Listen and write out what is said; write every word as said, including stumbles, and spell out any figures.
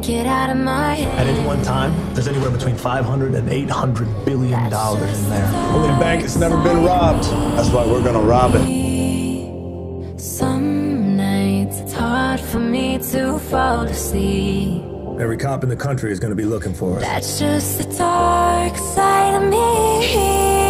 get out of my head. At any one time, there's anywhere between five hundred and eight hundred billion dollars in there. Only the bank has never been robbed. That's why we're gonna rob it. Some nights it's hard for me to fall asleep. Every cop in the country is gonna be looking for us. That's just the dark side of me.